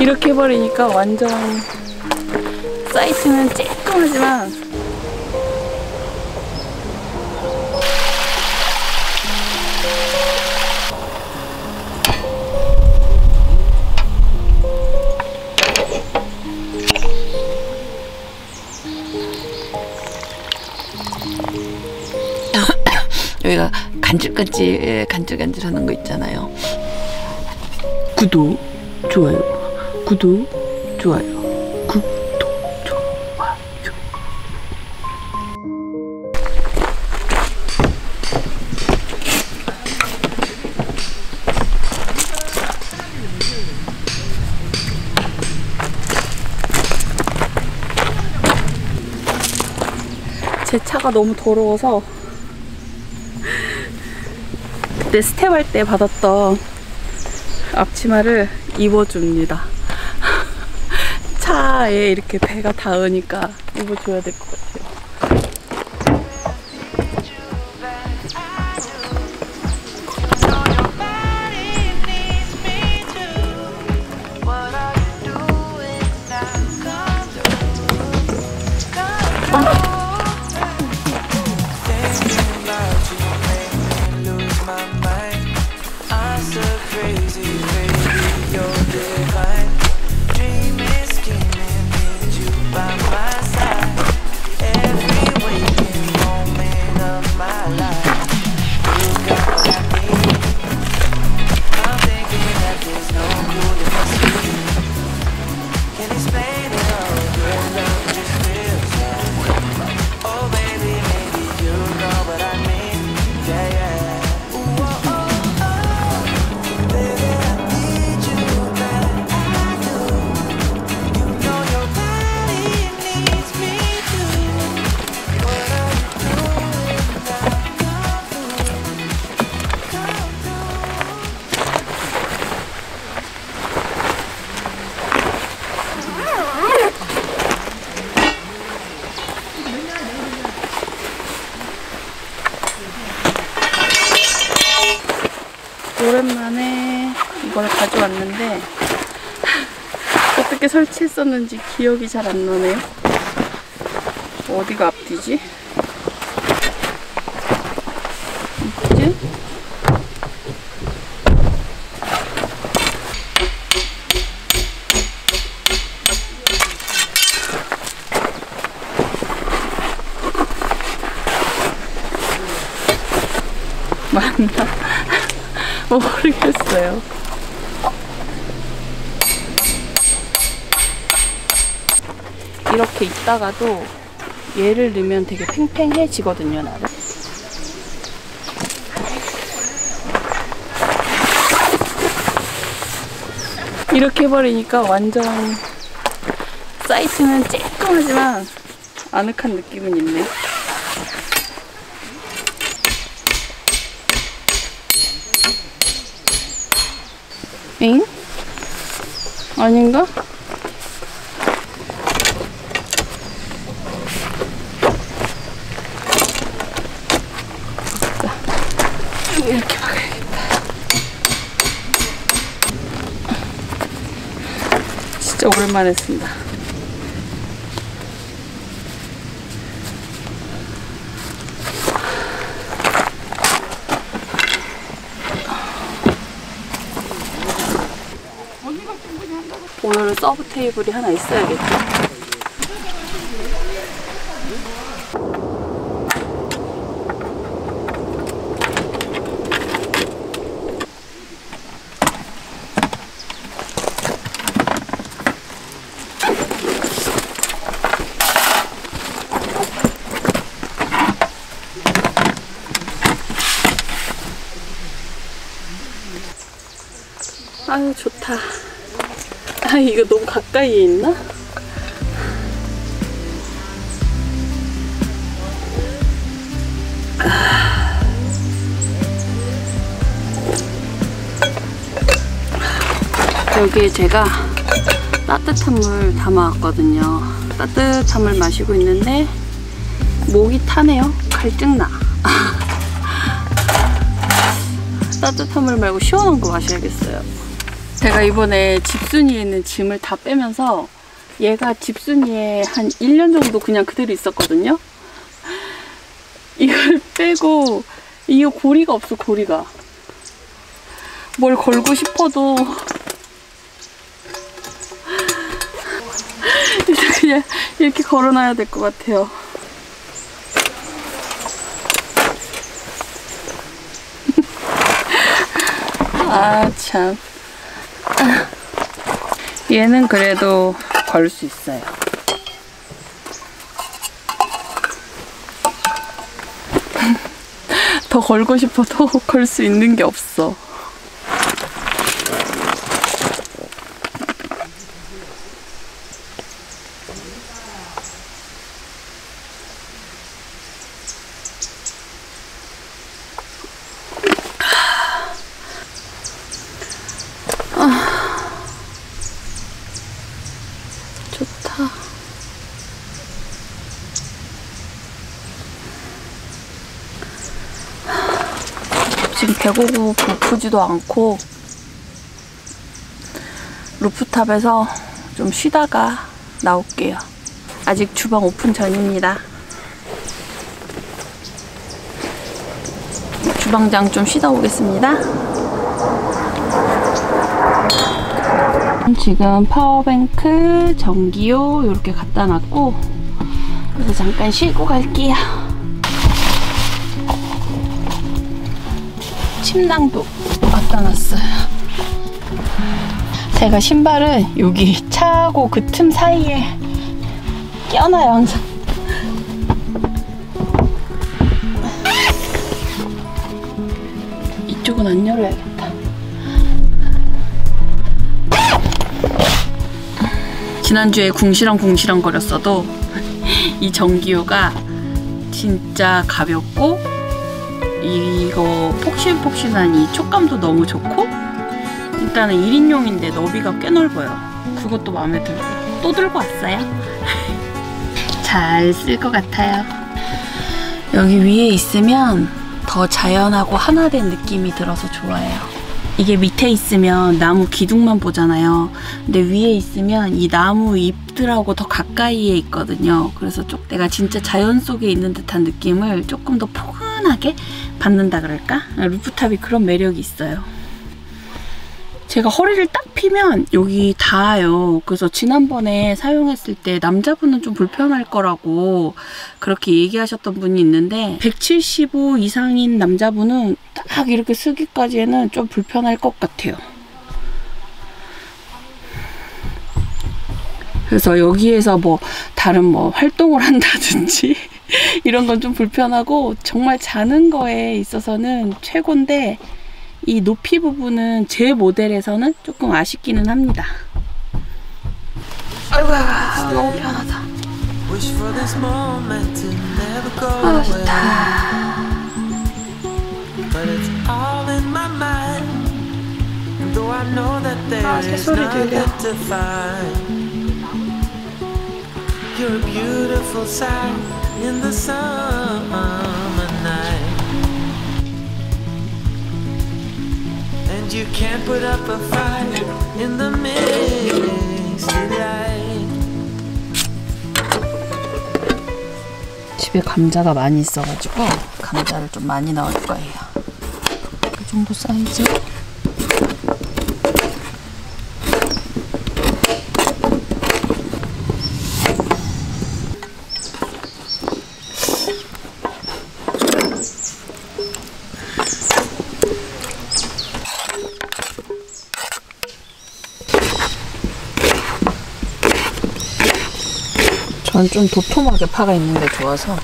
이렇게 해버리니까 완전 사이트는 쬐끔하지만 여기가 간질간질 하는 거 있잖아요. 구독, 좋아요, 구독, 좋아요, 구독, 좋아요. 제 차가 너무 더러워서 그때 스텝 할 때 받았던 앞치마를 입어줍니다. 차에 이렇게 배가 닿으니까 입어줘야 될 것 같아요. 오랜만에 이걸 가져왔는데 어떻게 설치했었는지 기억이 잘 안 나네요. 어디가 앞뒤지? 있지? 맞나? 모르겠어요. 이렇게 있다가도 얘를 넣으면 되게 팽팽해지거든요, 나를. 이렇게 해버리니까 완전 사이트는 쬐끔하지만 아늑한 느낌은 있네. 엥? 아닌가? 이렇게 박아야겠다. 진짜 오랜만에 했습니다. 오늘은 서브 테이블이 하나 있어야겠죠. 아유 좋다. 아 이거 너무 가까이에 있나? 여기에 제가 따뜻한 물 담아왔거든요. 따뜻한 물 마시고 있는데 목이 타네요. 갈증나. 따뜻한 물 말고 시원한 거 마셔야겠어요. 제가 이번에 집순이에 있는 짐을 다 빼면서 얘가 집순이에 한 1년 정도 그냥 그대로 있었거든요. 이걸 빼고 이게 고리가 없어. 고리가 뭘 걸고 싶어도 그냥 이렇게 걸어놔야 될 것 같아요. 아 참. 얘는 그래도 걸 수 있어요. 더 걸고 싶어도 걸 수 있는 게 없어. 좋다. 지금 배고고 고프지도 않고 루프탑에서 좀 쉬다가 나올게요. 아직 주방 오픈 전입니다. 주방장 좀 쉬다 오겠습니다. 지금 파워뱅크, 전기요 이렇게 갖다 놨고 그래서 잠깐 쉬고 갈게요. 침낭도 갖다 놨어요. 제가 신발은 여기 차하고 그 틈 사이에 껴놔요 항상. 이쪽은 안 열어야겠다. 지난주에 궁시렁 거렸어도 이 전기요가 진짜 가볍고 이거 폭신폭신한 이 촉감도 너무 좋고 일단은 1인용인데 너비가 꽤 넓어요. 그것도 마음에 들고 또 들고 왔어요. 잘 쓸 것 같아요. 여기 위에 있으면 더 자연하고 하나된 느낌이 들어서 좋아해요. 이게 밑에 있으면 나무 기둥만 보잖아요. 근데 위에 있으면 이 나무 잎들하고 더 가까이에 있거든요. 그래서 좀 내가 진짜 자연 속에 있는 듯한 느낌을 조금 더 포근하게 받는다 그럴까? 루프탑이 그런 매력이 있어요. 제가 허리를 딱 펴면 여기 닿아요. 그래서 지난번에 사용했을 때 남자분은 좀 불편할 거라고 그렇게 얘기하셨던 분이 있는데 175 이상인 남자분은 딱 이렇게 쓰기까지는 좀 불편할 것 같아요. 그래서 여기에서 뭐 다른 뭐 활동을 한다든지 이런 건 좀 불편하고 정말 자는 거에 있어서는 최고인데 이 높이 부분은 제 모델에서는 조금 아쉽기는 합니다. 아이고야, 너무 편하다. 아, 좋다. 아, 새소리 들려. You're a beautiful sight in the summer night. And you can't put up a fight in the misty light. 집에 감자가 많이 있어가지고 감자를 좀 많이 넣을 거예요. 이 정도 사이즈. 전 좀 도톰하게 파가 있는 게 좋아서.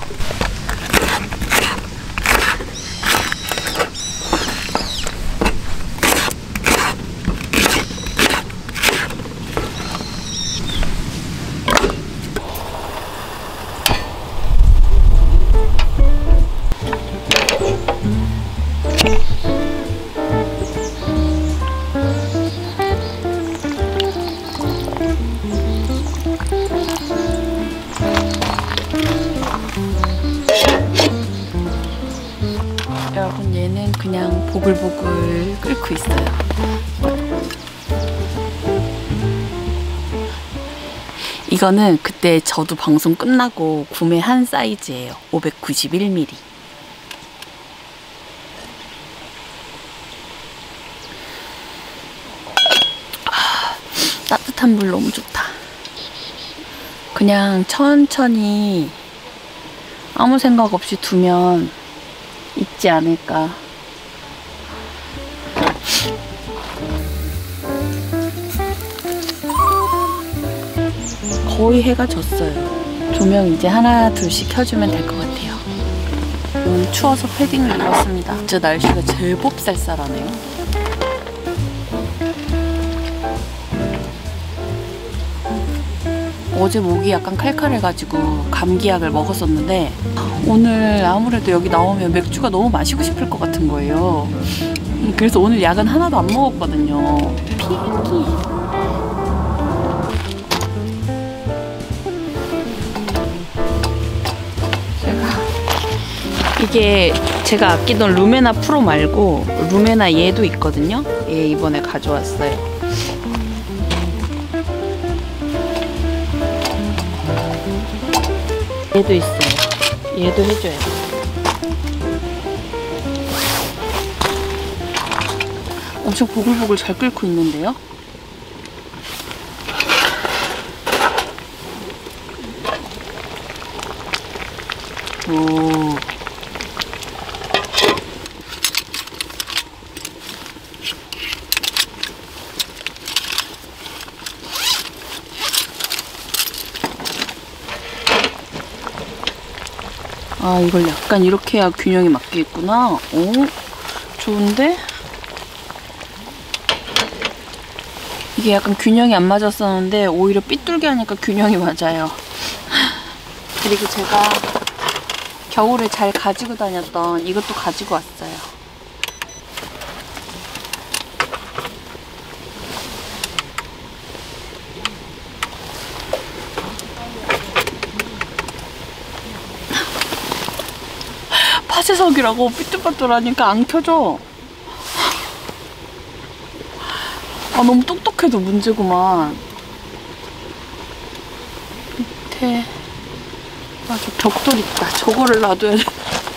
여러분 얘는 그냥 보글보글 끓고 있어요. 이거는 그때 저도 방송 끝나고 구매한 사이즈예요. 591ml. 따뜻한 물 너무 좋다. 그냥 천천히 아무 생각 없이 두면 익지 않을까. 거의 해가 졌어요. 조명 이제 하나 둘씩 켜주면 될 것 같아요. 오늘 추워서 패딩을 입었습니다. 진짜 날씨가 제법 쌀쌀하네요. 어제 목이 약간 칼칼해가지고 감기약을 먹었었는데 오늘 아무래도 여기 나오면 맥주가 너무 마시고 싶을 것 같은 거예요. 그래서 오늘 약은 하나도 안 먹었거든요. 비행기. 이게 제가 아끼던 루메나 프로 말고 루메나 얘도 있거든요. 얘 이번에 가져왔어요. 얘도 있어요. 얘도 해줘요. 엄청 보글보글 잘 끓고 있는데요. 오. 아, 이걸 약간 이렇게 해야 균형이 맞겠구나. 오, 좋은데? 이게 약간 균형이 안 맞았었는데 오히려 삐뚤게 하니까 균형이 맞아요. 그리고 제가 겨울에 잘 가지고 다녔던 이것도 가지고 왔어요. 파쇄석이라고 삐뚤빠뚤하니까 안 켜져. 아, 너무 똑똑해도 문제구만. 밑에 아, 저 벽돌 있다. 저거를 놔둬야 돼.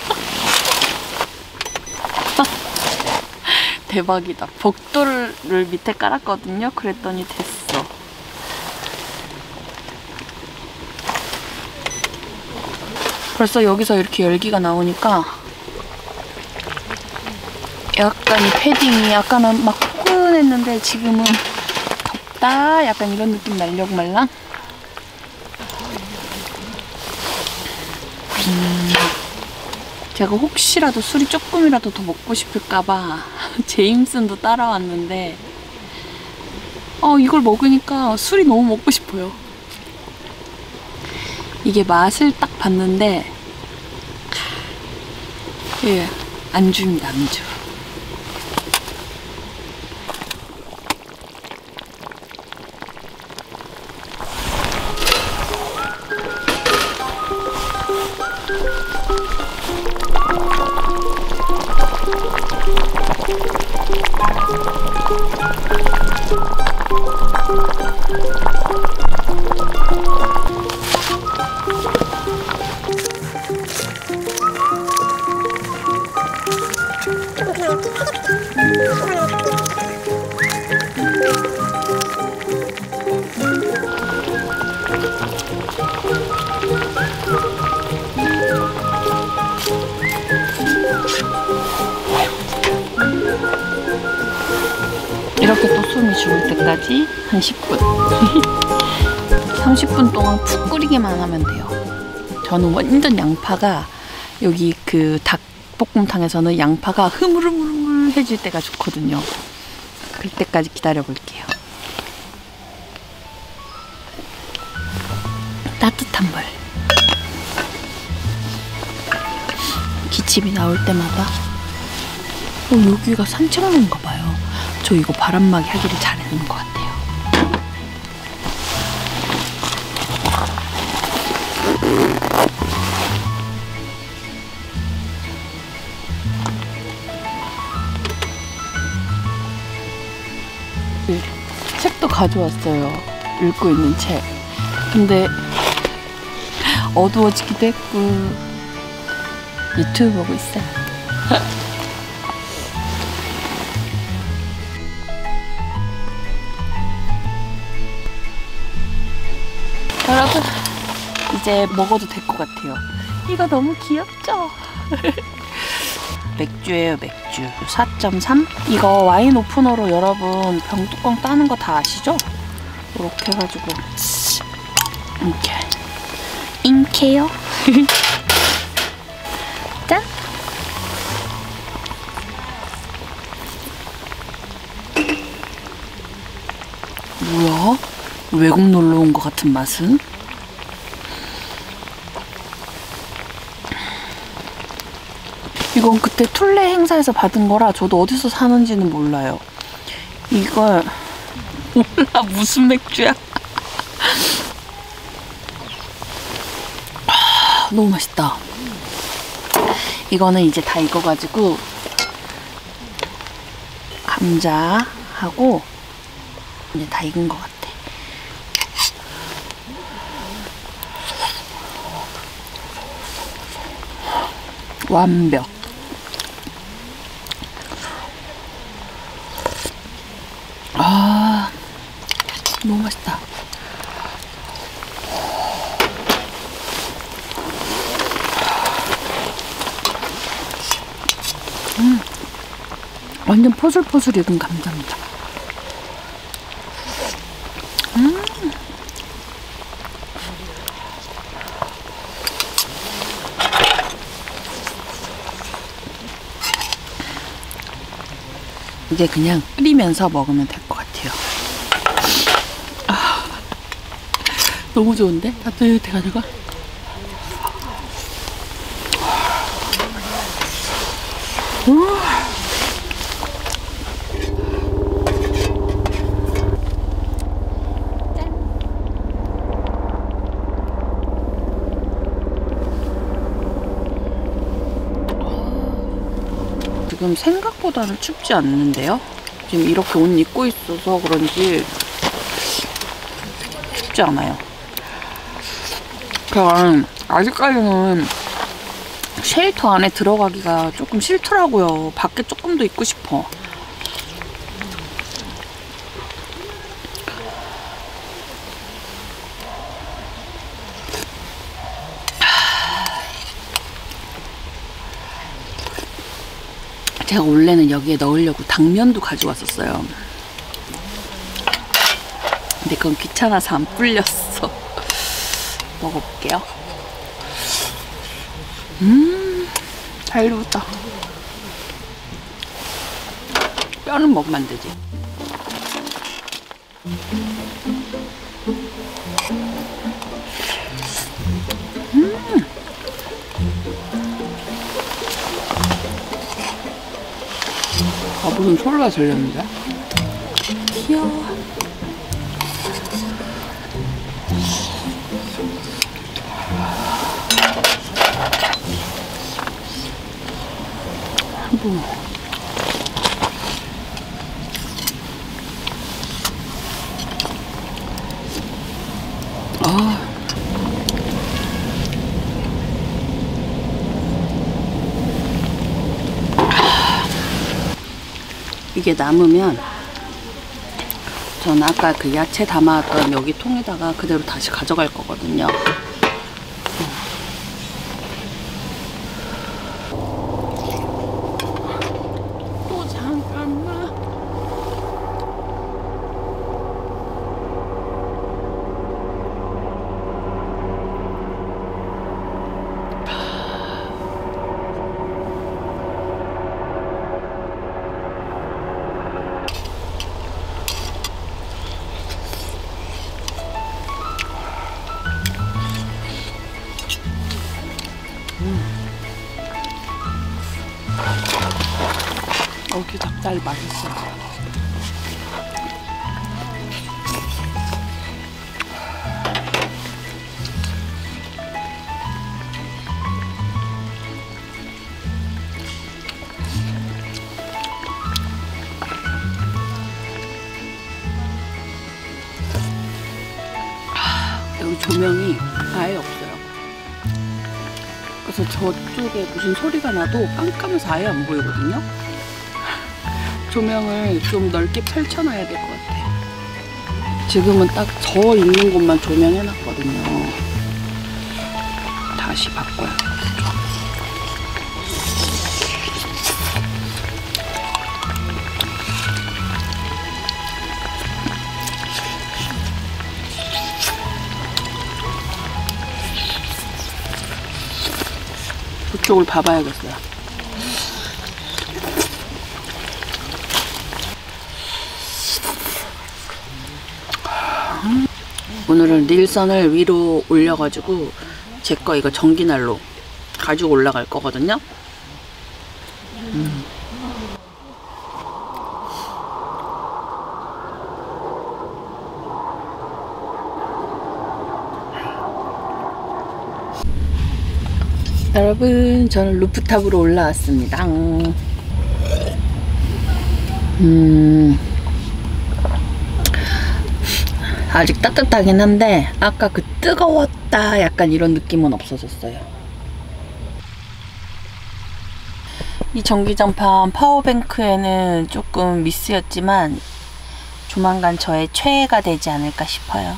대박이다. 벽돌을 밑에 깔았거든요. 그랬더니 됐어. 벌써 여기서 이렇게 열기가 나오니까 약간 이 패딩이 약간은 막 포근했는데 지금은 덥다 약간 이런 느낌 날려고 말랑. 제가 혹시라도 술이 조금이라도 더 먹고 싶을까봐 제임슨도 따라왔는데 이걸 먹으니까 술이 너무 먹고 싶어요. 이게 맛을 딱 봤는데 예, 안주입니다. 안주. 이렇게 또 숨이 죽을 때까지 한 10분 30분 동안 푹 끓이기만 하면 돼요. 저는 완전 양파가 여기 그 닭볶음탕에서는 양파가 흐물흐물해질 때가 좋거든요. 그때까지 기다려 볼게요. 따뜻한 물. 기침이 나올 때마다 여기가 산책로인가 봐요. 저 이거 바람막이 하기를 잘했는 것 같아요. 책도 가져왔어요. 읽고 있는 책. 근데 어두워지기도 했고 유튜브 보고 있어요. 여러분 이제 먹어도 될 것 같아요. 이거 너무 귀엽죠? 맥주예요, 맥주. 4.3? 이거 와인 오프너로 여러분 병뚜껑 따는 거 다 아시죠? 이렇게 해가지고 이렇게 인케요. 짠! 뭐야? 외국 놀러 온 것 같은 맛은? 이건 그때 툴레 행사에서 받은 거라 저도 어디서 사는지는 몰라요. 이걸 몰라. 무슨 맥주야? 너무 맛있다. 이거는 이제 다 익어가지고 감자하고 이제 다 익은 것 같아. 완벽. 아, 너무 맛있다. 완전 포슬포슬 익은 감자입니다. 이제 그냥 끓이면서 먹으면 될 것 같아요. 아, 너무 좋은데? 따뜻해가지고. 지금 생각보다는 춥지 않는데요? 지금 이렇게 옷 입고 있어서 그런지 춥지 않아요. 그냥 아직까지는 쉘터 안에 들어가기가 조금 싫더라고요. 밖에 조금 더 있고 싶어. 제가 원래는 여기에 넣으려고 당면도 가져왔었어요. 근데 그건 귀찮아서 안 불렸어. 먹어볼게요. 잘 익었다. 뼈는 먹으면 안 되지. 아, 무슨 소리가 들렸는데? 귀여워. 아. 이게 남으면 저는 아까 그 야채 담아왔던 여기 통에다가 그대로 다시 가져갈 거거든요. 또 잠깐만. 여기 닭다리 맛있어요. 여기 조명이 아예 없어요. 그래서 저쪽에 무슨 소리가 나도 깜깜해서 아예 안 보이거든요. 조명을 좀 넓게 펼쳐놔야 될 것 같아요. 지금은 딱 저 있는 곳만 조명해놨거든요. 다시 바꿔야겠죠. 그쪽을 봐봐야겠어요. 오늘은 닐선을 위로 올려가지고 제 거 이거 전기난로 가지고 올라갈 거거든요. 여러분, 저는 루프탑으로 올라왔습니다. 아직 따뜻하긴 한데 아까 그 뜨거웠다 약간 이런 느낌은 없어졌어요. 이 전기장판 파워뱅크에는 조금 미스였지만 조만간 저의 최애가 되지 않을까 싶어요.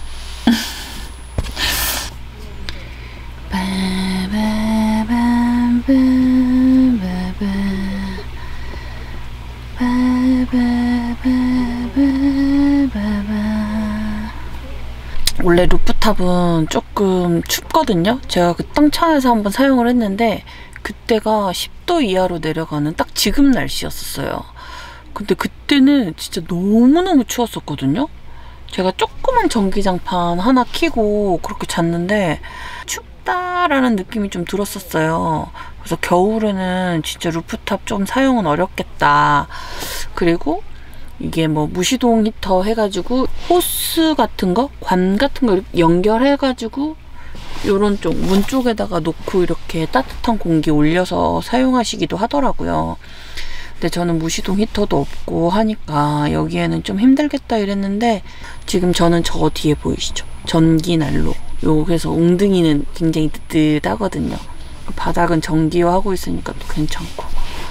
원래 루프탑은 조금 춥거든요. 제가 그 땅천에서 한번 사용을 했는데 그때가 10도 이하로 내려가는 딱 지금 날씨였었어요. 근데 그때는 진짜 너무너무 추웠었거든요. 제가 조그만 전기장판 하나 켜고 그렇게 잤는데 춥다라는 느낌이 좀 들었었어요. 그래서 겨울에는 진짜 루프탑 좀 사용은 어렵겠다. 그리고 이게 뭐 무시동 히터 해가지고 호스 같은 거, 관 같은 거 연결해가지고 요런 쪽 문 쪽에다가 놓고 이렇게 따뜻한 공기 올려서 사용하시기도 하더라고요. 근데 저는 무시동 히터도 없고 하니까 여기에는 좀 힘들겠다 이랬는데 지금 저는 저 뒤에 보이시죠? 전기난로. 그래서 웅덩이는 굉장히 뜨뜻하거든요. 바닥은 전기화하고 있으니까 또 괜찮고.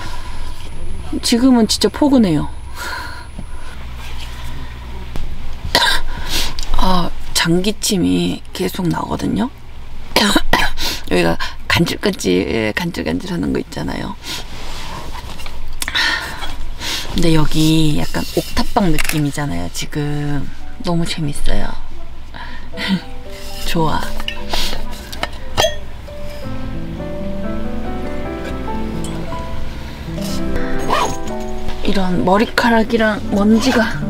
지금은 진짜 포근해요. 아, 장기침이 계속 나거든요. 여기가 간질간질 하는 거 있잖아요. 근데 여기 약간 옥탑방 느낌이잖아요. 지금 너무 재밌어요. 좋아. 이런 머리카락이랑 먼지가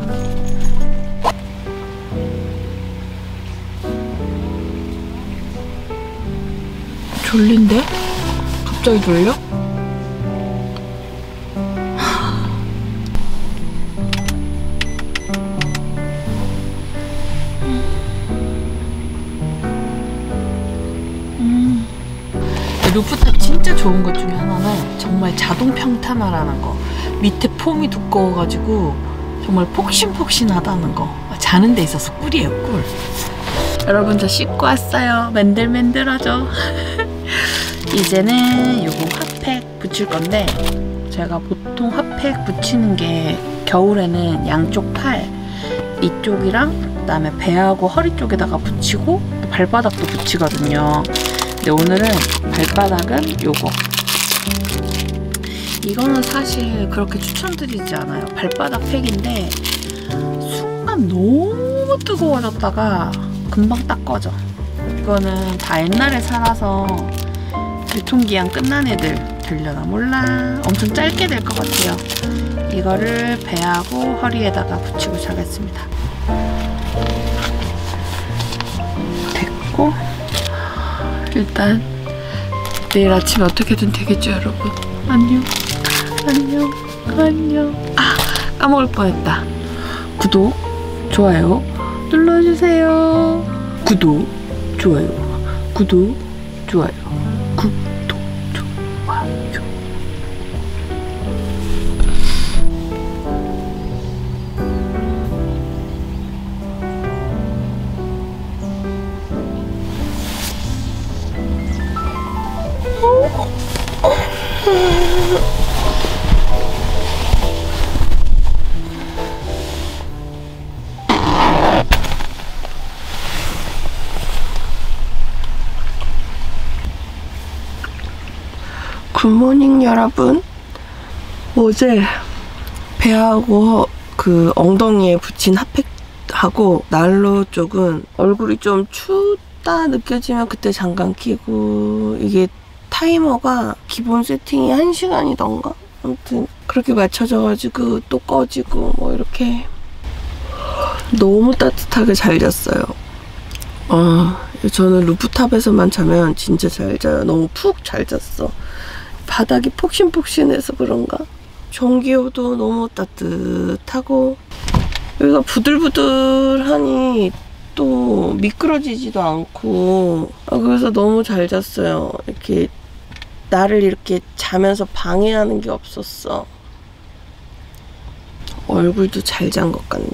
졸린데? 갑자기 졸려? 루프탑 진짜 좋은 것 중에 하나는 정말 자동 평탄화라는 거. 밑에 폼이 두꺼워가지고 정말 폭신폭신하다는 거. 자는 데 있어서 꿀이에요, 꿀. 여러분, 저 씻고 왔어요. 맨들맨들하죠? 이제는 요거 핫팩 붙일 건데 제가 보통 핫팩 붙이는 게 겨울에는 양쪽 팔 이쪽이랑 그다음에 배하고 허리 쪽에다가 붙이고 또 발바닥도 붙이거든요. 근데 오늘은 발바닥은 요거. 이거는 사실 그렇게 추천드리지 않아요. 발바닥 팩인데 순간 너무 뜨거워졌다가 금방 딱 꺼져. 이거는 다 옛날에 살아서 유통기한 끝난 애들 되려나 몰라. 엄청 짧게 될 것 같아요. 이거를 배하고 허리에다가 붙이고 자겠습니다. 됐고 일단 내일 아침에 어떻게든 되겠죠, 여러분. 안녕. 안녕. 안녕. 아, 까먹을 뻔했다. 구독, 좋아요 눌러주세요. 구독, 좋아요, 구독, 좋아요, 구독, 좋아요. 굿모닝 여러분. 어제 배하고 그 엉덩이에 붙인 핫팩하고 난로 쪽은 얼굴이 좀 춥다 느껴지면 그때 잠깐 켜고, 이게 타이머가 기본 세팅이 1시간이던가? 아무튼 그렇게 맞춰져가지고 또 꺼지고 뭐 이렇게 너무 따뜻하게 잘 잤어요. 저는 루프탑에서만 자면 진짜 잘 자요. 너무 푹 잘 잤어. 바닥이 폭신폭신해서 그런가? 전기요도 너무 따뜻하고 여기가 부들부들하니 또 미끄러지지도 않고, 그래서 너무 잘 잤어요. 이렇게 나를 이렇게 자면서 방해하는 게 없었어. 얼굴도 잘 잔 것 같네.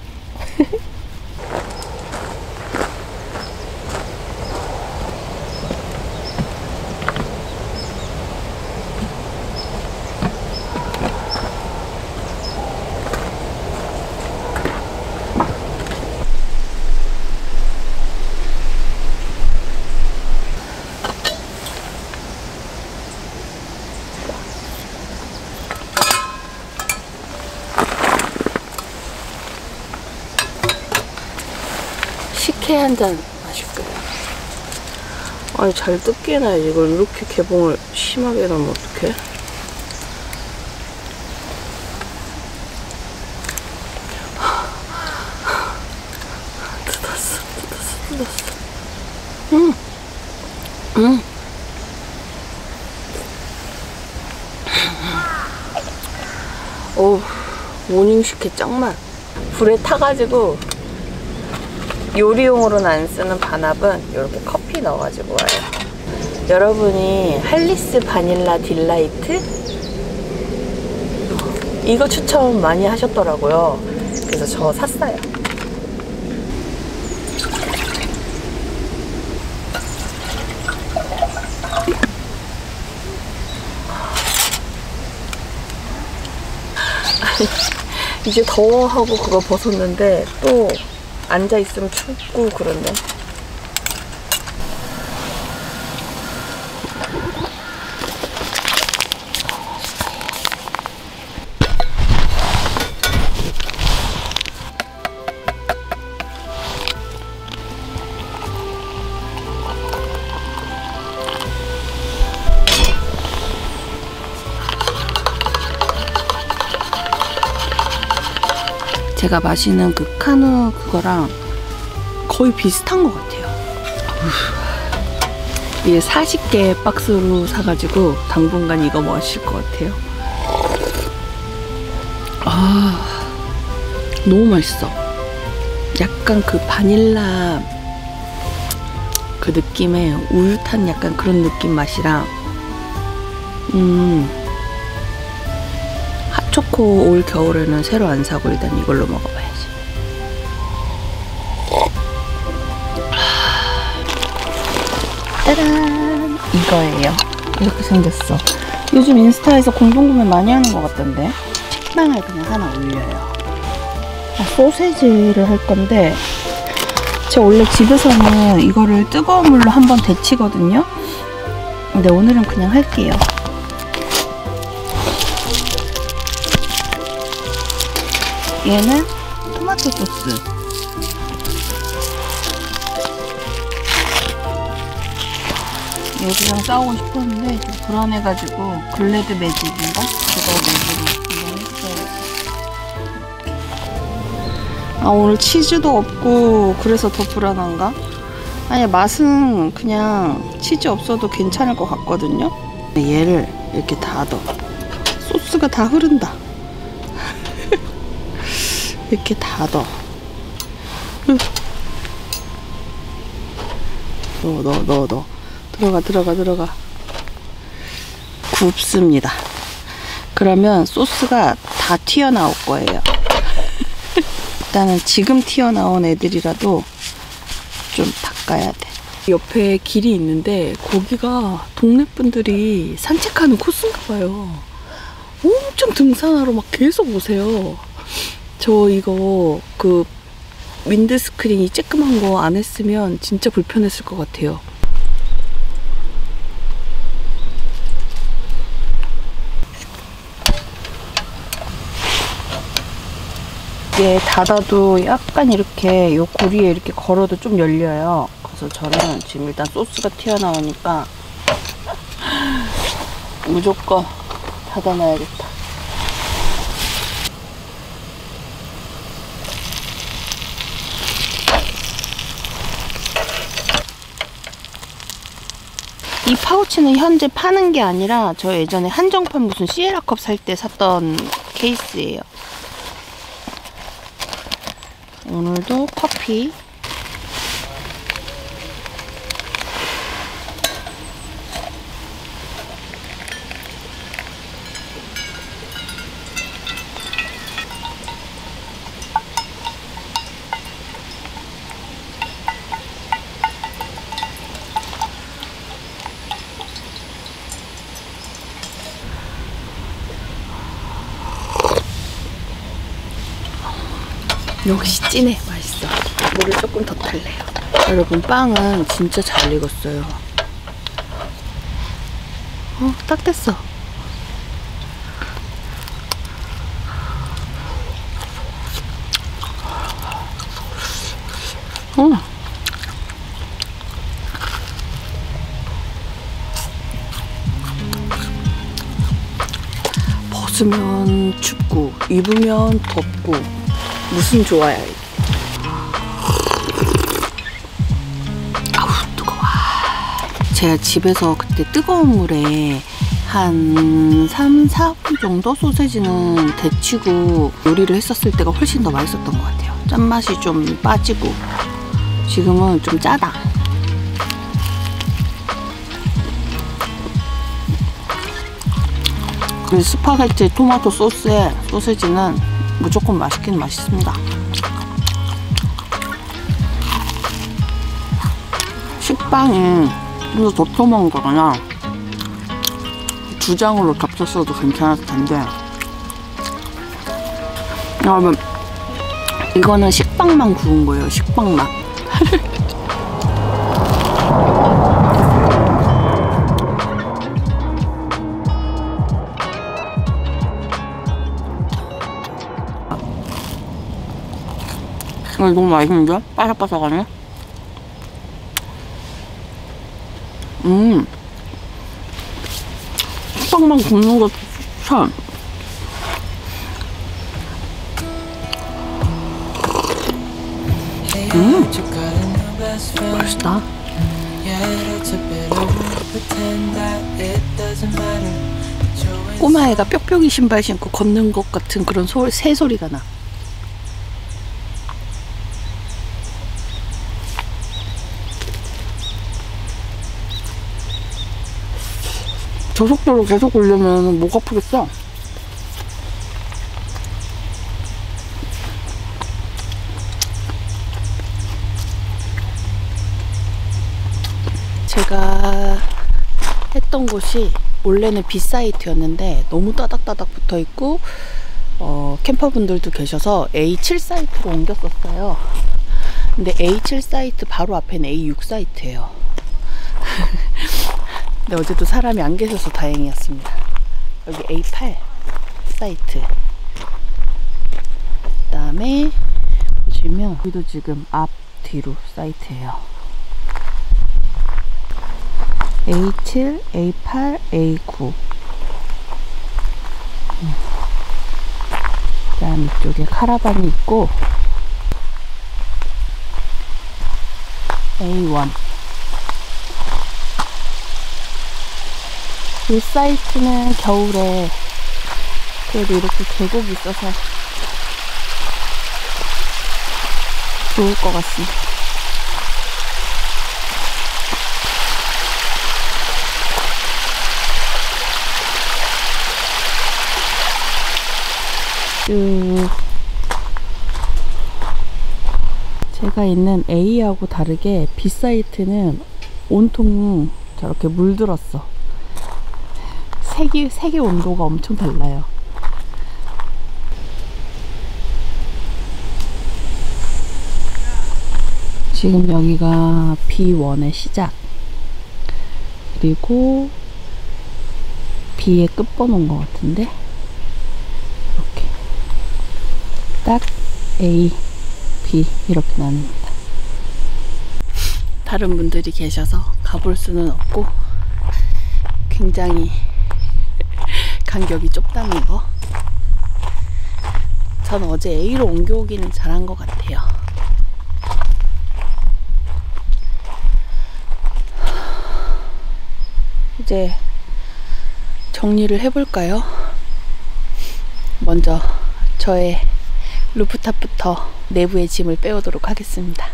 식혜 한 잔 마실 거예요. 아니, 잘 뜯게 해놔야지. 이걸 이렇게 개봉을 심하게 해놓으면 어떡해? 뜯었어. 어우, 모닝 식혜 짱맛. 불에 타가지고 요리용으로는 안 쓰는 반합은 이렇게 커피 넣어가지고 와요. 여러분이 할리스 바닐라 딜라이트? 이거 추천 많이 하셨더라고요. 그래서 저 샀어요. 이제 더워하고 그거 벗었는데 또 앉아있으면 춥고 그러네. 제가 마시는 그 카누 그거랑 거의 비슷한 것 같아요. 이게 40개 박스로 사가지고 당분간 이거 마실 것 같아요. 너무 맛있어. 약간 그 바닐라 그 느낌의 우유탄 약간 그런 느낌 맛이랑 핫초코 올 겨울에는 새로 안 사고 일단 이걸로 먹어봐야지. 짜란! 이거예요. 이렇게 생겼어. 요즘 인스타에서 공동구매 많이 하는 것 같던데. 식빵을 그냥 하나 올려요. 소세지를 할 건데 제가 원래 집에서는 이거를 뜨거운 물로 한번 데치거든요. 근데 오늘은 그냥 할게요. 얘는 토마토 소스. 여기랑 싸우고 싶었는데 좀 불안해가지고 글래드 매직인가? 그거 매직을 했어요. 오늘 치즈도 없고 그래서 더 불안한가? 아니, 맛은 그냥 치즈 없어도 괜찮을 것 같거든요. 얘를 이렇게 닫아. 소스가 다 흐른다. 이렇게 닫아. 넣어. 들어가. 굽습니다. 그러면 소스가 다 튀어나올 거예요. 일단은 지금 튀어나온 애들이라도 좀 닦아야 돼. 옆에 길이 있는데 거기가 동네 분들이 산책하는 코스인가 봐요. 엄청 등산하러 막 계속 오세요. 저 이거 그 윈드스크린이 쬐끄만 거 안 했으면 진짜 불편했을 것 같아요. 이게 닫아도 약간 이렇게 요 고리에 이렇게 걸어도 좀 열려요. 그래서 저는 지금 일단 소스가 튀어나오니까 무조건 닫아놔야겠다. 이 파우치는 현재 파는 게 아니라 저 예전에 한정판 무슨 시에라컵 살 때 샀던 케이스예요. 오늘도 커피. 역시 진해. 맛있어. 물을 조금 더 탈래요. 여러분, 빵은 진짜 잘 익었어요. 딱 됐어. 벗으면 춥고 입으면 덥고 무슨 좋아요 이게. 아우 뜨거워. 제가 집에서 그때 뜨거운 물에 한 3, 4분 정도 소세지는 데치고 요리를 했었을 때가 훨씬 더 맛있었던 것 같아요. 짠맛이 좀 빠지고. 지금은 좀 짜다. 그 스파게티 토마토 소스에 소세지는 무조건 맛있긴 맛있습니다. 식빵이 좀 더 덮어먹은 거거나 두 장으로 겹쳤어도 괜찮았을 텐데, 여러분 이거는 식빵만 구운 거예요. 식빵만. 너무 맛있는데? 바삭바삭하네. 식빵만 굽는 것도 참. 맛있다. 꼬마애가 뾱뾱이 신발 신고 걷는 것 같은 그런 새 소리가 나. 저 속도로 계속 굴려면 목 아프겠어. 제가 했던 곳이 원래는 B사이트였는데 너무 따닥따닥 붙어있고 캠퍼분들도 계셔서 A7 사이트로 옮겼었어요. 근데 A7 사이트 바로 앞에는 A6 사이트예요. 근데 어제도 사람이 안 계셔서 다행이었습니다. 여기 A8 사이트. 그 다음에 보시면 여기도 지금 앞 뒤로 사이트예요. A7, A8, A9. 그 다음 이쪽에 카라반이 있고 A1. 이 사이트는 겨울에 그래도 이렇게 계곡이 있어서 좋을 것 같습니다. 제가 있는 A하고 다르게 B 사이트는 온통 저렇게 물들었어. 색의 온도가 엄청 달라요. 지금 여기가 B1의 시작, 그리고 B의 끝번호인 것 같은데, 이렇게 딱 A, B 이렇게 나뉩니다. 다른 분들이 계셔서 가볼 수는 없고 굉장히 간격이 좁다는 거. 전 어제 A로 옮겨오기는 잘한 것 같아요. 이제 정리를 해볼까요? 먼저 저의 루프탑부터 내부의 짐을 빼오도록 하겠습니다.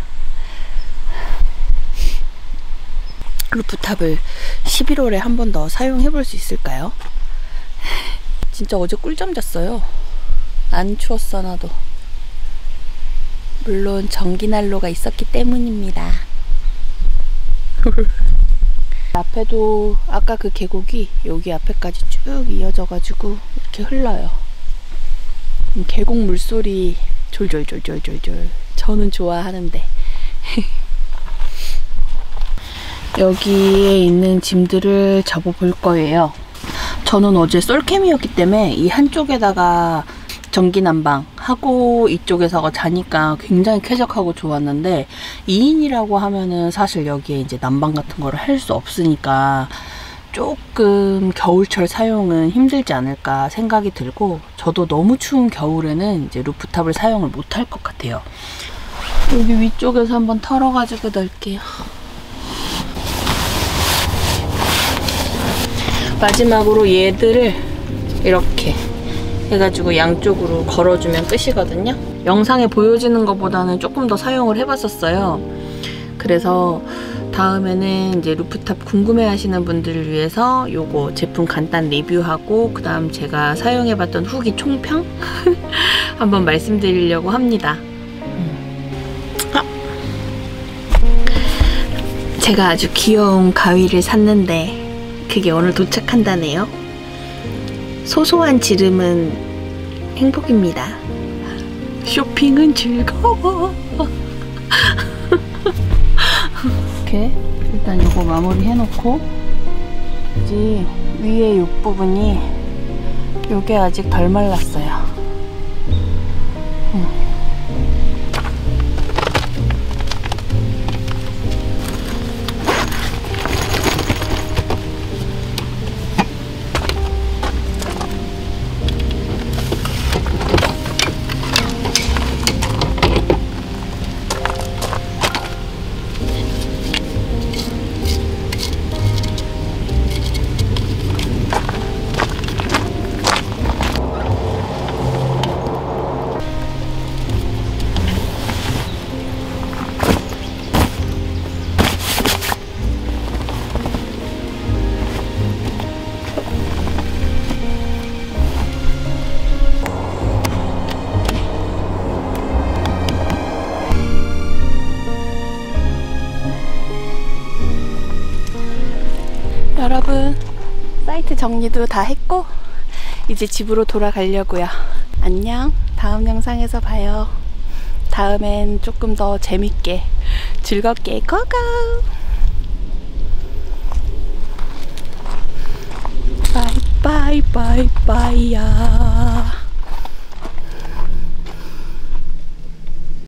루프탑을 11월에 한 번 더 사용해 볼 수 있을까요? 진짜 어제 꿀잠 잤어요. 안 추웠어 나도. 물론 전기난로가 있었기 때문입니다. 앞에도 아까 그 계곡이 여기 앞에까지 쭉 이어져 가지고 이렇게 흘러요. 계곡 물소리 졸졸졸졸졸졸 저는 좋아하는데 여기에 있는 짐들을 접어볼 거예요. 저는 어제 솔캠이었기 때문에 이 한쪽에다가 전기 난방 하고 이쪽에서 자니까 굉장히 쾌적하고 좋았는데 2인이라고 하면은 사실 여기에 이제 난방 같은 거를 할 수 없으니까 조금 겨울철 사용은 힘들지 않을까 생각이 들고, 저도 너무 추운 겨울에는 이제 루프탑을 사용을 못 할 것 같아요. 여기 위쪽에서 한번 털어가지고 넣을게요. 마지막으로 얘들을 이렇게 해가지고 양쪽으로 걸어주면 끝이거든요. 영상에 보여지는 것보다는 조금 더 사용을 해봤었어요. 그래서 다음에는 이제 루프탑 궁금해 하시는 분들을 위해서 요거 제품 간단 리뷰하고 그 다음 제가 사용해봤던 후기 총평 한번 말씀드리려고 합니다. 제가 아주 귀여운 가위를 샀는데 그게 오늘 도착한다네요. 소소한 지름은 행복입니다. 쇼핑은 즐거워. 이렇게 일단 이거 마무리 해놓고, 이제 위에 이 부분이 요게 아직 덜 말랐어요. 여러분, 사이트 정리도 다 했고 이제 집으로 돌아가려고요. 안녕. 다음 영상에서 봐요. 다음엔 조금 더 재밌게 즐겁게 고고! 바이바이 바이바이야.